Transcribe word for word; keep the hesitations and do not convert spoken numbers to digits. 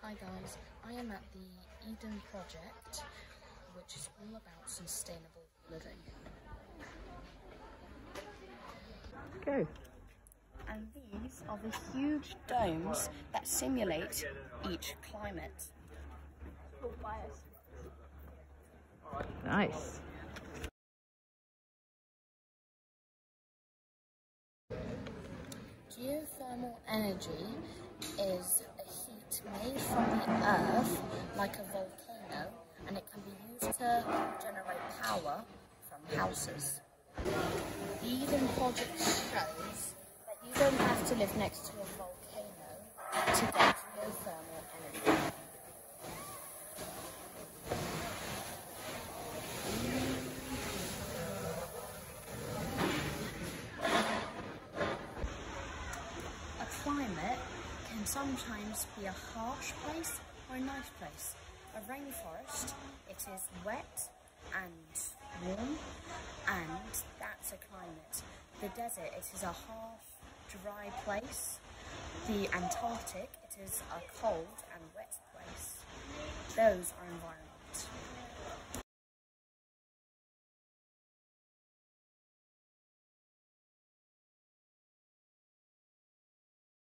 Hi guys, I am at the Eden Project, which is all about sustainable living. Go. And these are the huge domes that simulate each climate. Nice. Geothermal energy is a heat made from the earth like a volcano, and it can be used to generate power from houses. The Eden Project shows that you don't have to live next to a volcano to get geothermal energy. A climate can sometimes be a harsh place or a nice place. A rainforest, it is wet and warm, and that's a climate. The desert, it is a harsh, dry place. The Antarctic, it is a cold and wet place. Those are environments.